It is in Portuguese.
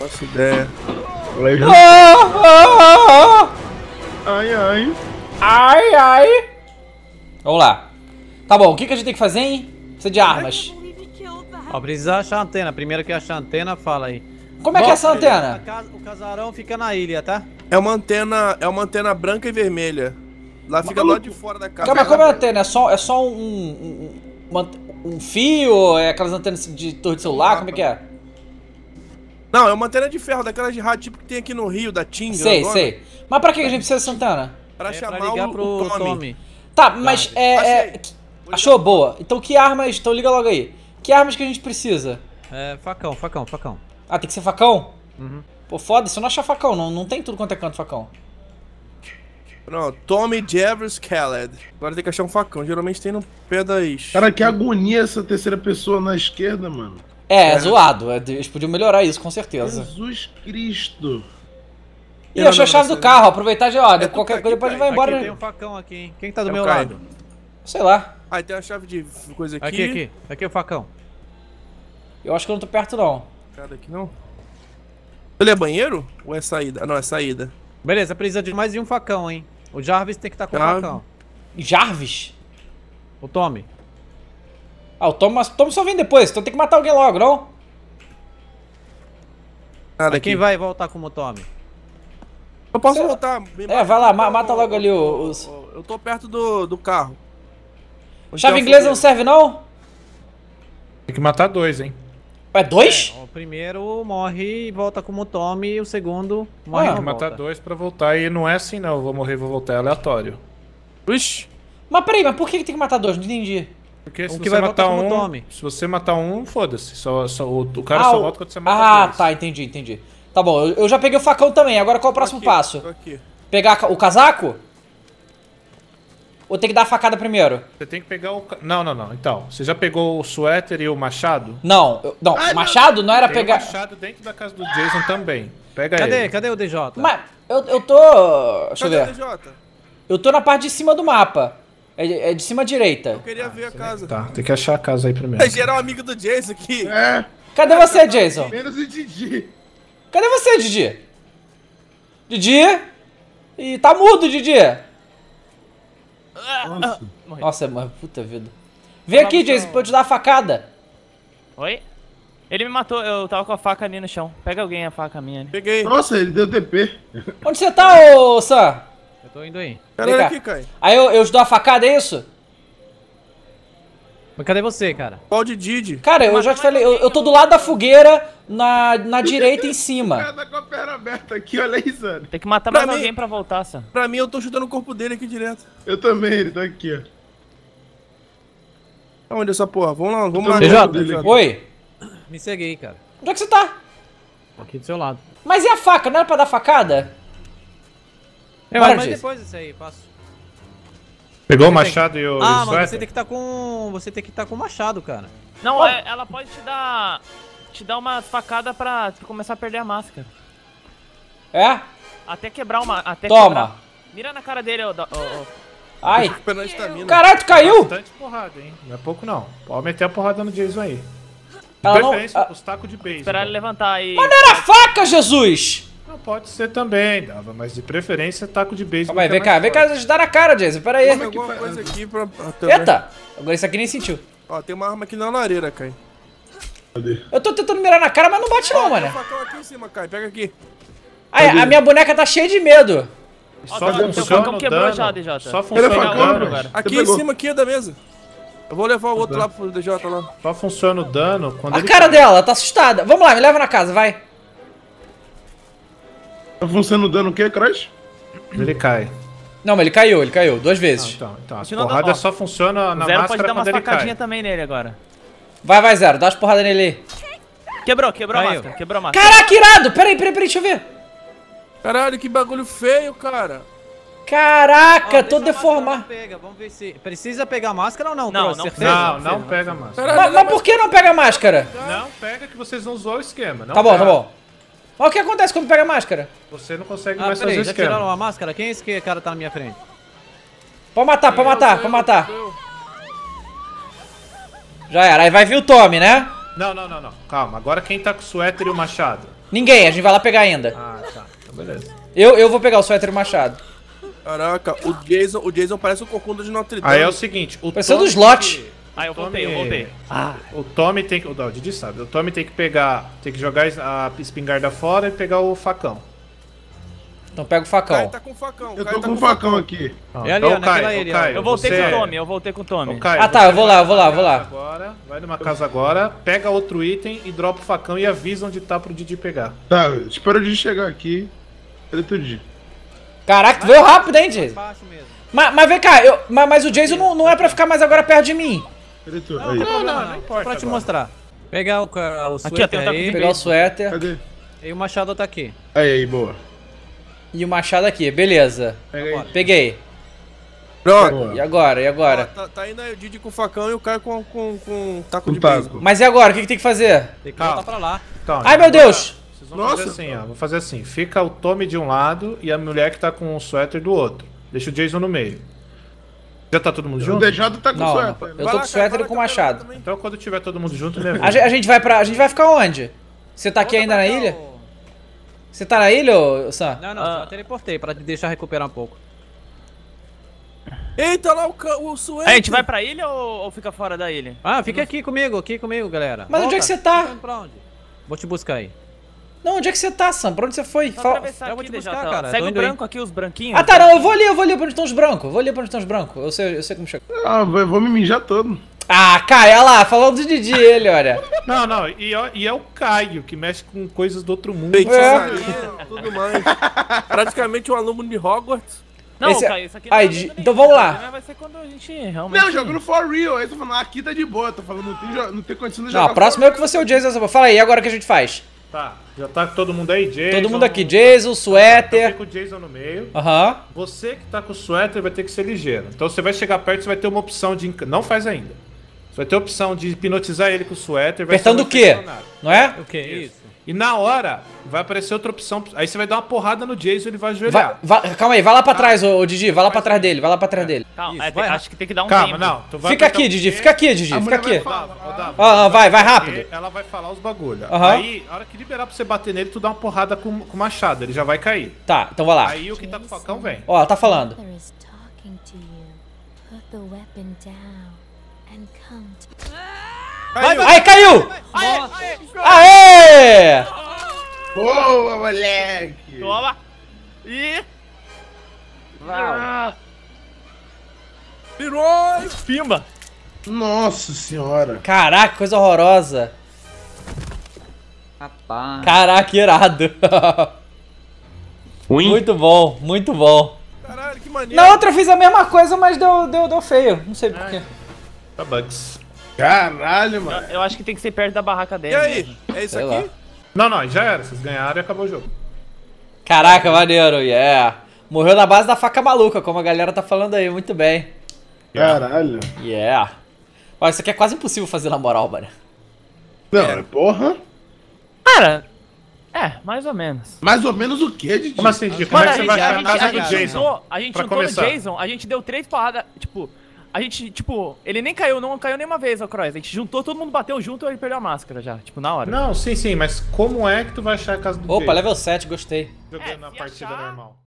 Faço ideia. Ai, ai. Ai, ai. Vamos lá. Tá bom, o que a gente tem que fazer, hein? Precisa de armas. Ó, precisa achar a antena. Primeiro que achar a antena, fala aí. Como é que é essa antena? O casarão fica na ilha, tá? É uma antena branca e vermelha. Lá fica lá de fora da casa. Calma, como é a antena? É só um fio? É aquelas antenas de torre de celular? Como é que é? Não, é uma antena de ferro, daquelas de rádio tipo que tem aqui no Rio, da Tinga. Sei. Mas pra que a gente precisa dessa antena? Pra chamar pra ligar o Tommy. Tá, mas achou? Boa. Então que armas... Então liga logo aí. Que armas que a gente precisa? Facão. Ah, tem que ser facão? Uhum. Pô, foda, se eu não achar facão, não tem tudo quanto é canto facão. Pronto, Tommy Jeffers Khaled. Agora tem que achar um facão, geralmente tem no pé das... Cara, que agonia essa terceira pessoa na esquerda, mano. É zoado. Eles podiam melhorar isso, com certeza. Jesus Cristo. Ih, achou a chave do carro, aproveitar já, ó. Qualquer coisa depois a gente vai embora. Aqui tem um facão aqui, hein? Quem tá do meu lado? Sei lá. Ah, tem a chave de coisa aqui. Aqui é o facão. Eu acho que eu não tô perto, não. Cara, aqui não. Ele é banheiro? Ou é saída? Ah, não, é saída. Beleza, precisa de mais de um facão, hein? O Jarvis tem que estar com o facão. Jarvis? O Tommy. Ah, o Tommy só vem depois, então tem que matar alguém logo, não? Nada Quem vai voltar como o Tommy? Eu posso voltar. Vai lá, mata logo ali os... Eu tô perto do carro. Chave inglesa não serve, não? Tem que matar 2, hein? É 2? O primeiro morre e volta como o Tommy, e o segundo morre e Tem não que matar volta. 2 pra voltar e não é assim não, eu vou morrer e vou voltar, é aleatório. Ixi. Mas peraí, mas por que tem que matar 2? Não entendi. Porque se que você vai matar voltar como um, Tommy. se você matar um, foda-se, o cara só volta quando você mata 2. Tá, entendi. Tá bom, eu já peguei o facão também, agora qual é o próximo passo? Tô aqui. Pegar o casaco? Ou tem que dar a facada primeiro? Você tem que pegar o... Não. Então, você já pegou o suéter e o machado? Não, o machado não era Tem pegar... o machado dentro da casa do Jason também. Pega ele. Cadê o DJ? Mas eu tô... Deixa eu ver. Cadê o DJ? Eu tô na parte de cima do mapa. É de cima à direita. Eu queria ver a casa. Tá, tem que achar a casa aí primeiro. É geral amigo do Jason aqui. É, Cadê você, Jason? menos o Didi. Cadê você, Didi? Didi? Ih, tá mudo, Didi. Nossa. Nossa, mas puta vida. Vem aqui, Jason, pra eu te dar a facada. Oi? Ele me matou, eu tava com a faca ali no chão. Pega alguém a faca minha ali. Peguei. Nossa, ele deu TP. Onde você tá, ô Sam? Eu tô indo aí. Caralho, Vem cá. aqui, Kai. Aí eu te dou a facada, é isso? Mas cadê você, cara? Qual de Didi? Cara, eu já te falei, eu tô do lado da fogueira, na direita em cima. O cara tá com a perna aberta aqui, olha aí, Zane. Tem que matar Pra mais mim- alguém pra voltar, Sam. Pra mim, eu tô chutando o corpo dele aqui direto. Eu também, ele tá aqui, ó. Onde essa porra? Vamos lá. DJ. Oi, Me segue aí, cara. onde é que você tá? Aqui do seu lado. Mas e a faca? Não era pra dar facada? Bora, Mas Jason. depois isso aí, passo. Pegou o machado e o Mas suéter? você tem que estar com... Você tem que estar com o machado, cara. Não, ela pode te dar uma facada pra tu começar a perder a máscara. É? Até quebrar uma... Até Toma. quebrar. Mira na cara dele, ô. Ai. Esperando a estamina. Caralho, tu caiu? Bastante porrada, hein? Não é pouco não. Pode meter a porrada no Jason aí. De Ela não- preferência, os tacos de base. Esperar ele levantar aí. Era faca, Jesus! Não, pode ser também, Dava, mas de preferência taco de base. Calma aí, vem cá, ajudar na cara, Jason, pera aí. Tem alguma coisa aqui pra... Eita! Agora isso aqui nem sentiu. Ó, tem uma arma aqui na lareira, Kai. Eu tô tentando mirar na cara, mas não bate não, Tem um mano. facão aqui em cima, Kai. Pega aqui. Ai, a minha boneca tá cheia de medo. Só Ó, teu funciona facão o quebrou dano. já, DJ. Só funciona Ele é o facão, dano. agora. Aqui em pegou. cima aqui da mesa. Eu vou levar o outro lá pro DJ lá. Só funciona o dano quando A ele cara cai. dela, tá assustada. Vamos lá, me leva na casa, vai. Tá funcionando dando o quê, Crash? Ele cai. Não, mas ele caiu 2 vezes. Então, as Continua porradas dando, ó. só funcionam na O Zero pode máscara dar umas quando ele facadinhas cai. também nele agora. Vai, Zero, dá as porradas nele aí. Quebrou a Caiu. máscara, quebrou a máscara. Caraca, irado! Peraí, deixa eu ver. Caralho, que bagulho feio, cara. Caraca, Ó, tô deixa a deformado. máscara, pega. Vamos ver se... Precisa pegar a máscara ou não? Não, Trouxe, não certeza? Não pega a máscara. Caralho, Mas por que não pega a máscara? Não pega que vocês não usou o esquema. Não Tá bom, pega. tá bom. Mas o que acontece quando pega a máscara? Você não consegue Ah, mais fazer o peraí, já tiraram esquema. a máscara? Quem é esse cara que tá na minha frente? Pode matar. Já era, aí vai vir o Tommy, né? Não. Calma, agora quem tá com o suéter e o machado? Ninguém, a gente vai lá pegar ainda. Ah, tá. Então beleza. Eu vou pegar o suéter e o machado. Caraca, o Jason parece o Corcunda de Notre Dame. Aí é o seguinte, o Pareceu do Tommy slot. tem que- Ah, eu voltei. O Tommy tem que... O Didi sabe. O Tommy tem que pegar... Tem que jogar a espingarda fora e pegar o facão. Então pega o O Caio facão. tá com facão. Eu Caio tô tá com o facão aqui. É ali, ó, naquela area, ó. Eu voltei você- com o Tommy, eu voltei com o Tommy. Ô, Caio, Ah, tá, você eu vou lá, vai eu vou lá, numa eu vou lá. casa Agora, vai numa casa agora, pega outro item e dropa o facão e avisa onde tá pro Didi pegar. Tá, espera o Didi chegar aqui. Cadê teu Didi? Caraca, tu veio rápido, hein, Jason? Baixo mesmo. Mas vem cá, mas o Jason não é pra ficar mais agora perto de mim. Cadê tu? Não, Aí. não tem problema não não. importa Pra te agora. mostrar. Pegar o Aqui, ó, suéter tem um taco de aí. Pegar o suéter Cadê? E o machado tá aqui. Aí, boa. e o machado aqui, beleza. Pega aí. Peguei. Pronto. Boa. E agora? E agora? Tá indo aí o Didi com o facão e o Caio com taco Com de taco. beisebol. Mas e agora? O que tem que fazer? Tem que Calma. voltar pra lá. Então, Ai, meu Deus! Vocês vão Nossa. fazer assim, ó. Vou fazer assim. Fica o Tommy de um lado e a mulher que tá com o suéter do outro. Deixa o Jason no meio. Já tá todo mundo O junto? DJ tá com Não, suéter. não. né? Eu tô com o suéter e com o machado. Então quando tiver todo mundo junto, me avisa. A gente vai ficar onde? Você tá aqui ainda na ilha? Você tá na ilha, ô Sam? Não, não, só teleportei pra te deixar recuperar um pouco. Eita lá o suéter. A gente vai pra ilha ou fica fora da ilha? Ah, fica aqui comigo, galera. Mas onde é que você tá? Indo pra onde? Vou te buscar aí. Não, onde é que você tá, Sam? Pra onde você foi? Só Fala- atravessar eu vou aqui, te DJ, buscar, tá? cara, Segue tô o indo aí. branco aqui, os branquinhos. Ah, tá, não, eu vou ali pra onde estão os brancos. Vou ali pra onde estão os brancos. Eu sei como chegar. Ah, vou me mijar todo. Ah, Caio, olha lá, falando do Didi, ele, olha. Não, e é o Caio, que mexe com coisas do outro mundo. Feitiçaria, tudo mais. Praticamente um aluno de Hogwarts. Não, Esse- Caio, isso aqui Aí, não é Didi, ajuda então nenhuma, vamos lá. né? Vai ser quando a gente realmente... Não, jogando for real. Aí você falando, aqui tá de boa. Eu tô falando, não tem condição de jogar. Não, a próxima é eu que vou ser o Jason. Fala aí, agora o que a gente faz? Tá, já tá todo mundo aí, Jason. Todo mundo aqui, Jason, Então suéter. fica o Jason no meio. Aham. Você que tá com o suéter vai ter que ser ligeiro. Então você vai chegar perto, você vai ter uma opção de... Não faz ainda. Você vai ter a opção de hipnotizar ele com o suéter. Vai ser Apertando um o quê? infeccionário. Não é? O que? Isso. E na hora, vai aparecer outra opção. Aí você vai dar uma porrada no Jason e ele vai ajoelhar. Calma aí, vai lá pra trás, ô Didi. Vai lá pra trás dele, vai lá pra trás dele. Calma, Isso, é, vai, acho que tem que dar um Calma, tempo. não. Tu vai Fica apertar aqui, o Didi, quê? fica aqui, Didi, A fica mulher vai aqui. falar. Vai rápido. Ela vai falar os bagulho. Aham. Aí, a hora que liberar pra você bater nele, tu dá uma porrada com o machado. Ele já vai cair. Tá, então vai lá. Aí o que tá com o facão vem. Ó, ela tá falando. Mother is talking to you. Put the weapon down and come to Ai, caiu! Aê! Boa, moleque. Toma. E... Virou! Pimba. Nossa senhora. Caraca, coisa horrorosa. Rapaz. Caraca, que irado. Muito bom, muito bom. Caralho, que maneiro. Na outra eu fiz a mesma coisa, mas deu feio. Não sei porquê. Tá bugs. Caralho, mano. Eu acho que tem que ser perto da barraca dele. E aí? mesmo. É isso Sei aqui? lá. Não, já era. Vocês ganharam e acabou o jogo. Caraca, maneiro, yeah. Morreu na base da faca maluca, como a galera tá falando aí, muito bem. Caralho. Yeah. Olha, isso aqui é quase impossível fazer na moral, mano. Não, porra. Cara, mais ou menos. Mais ou menos o que, Didi? Como assim, Didi? Como Mano, é que você vai ficar na casa do Jason? A gente Pra juntou começar. no Jason, a gente deu 3 porradas, tipo... A gente, tipo, ele nem caiu, não caiu nenhuma vez, ó, Croix. A gente juntou, todo mundo bateu junto e ele perdeu a máscara já, tipo, na hora. Não, sim, mas como é que tu vai achar a casa do Opa, Jason? level 7, gostei. Jogando na se partida achar- normal.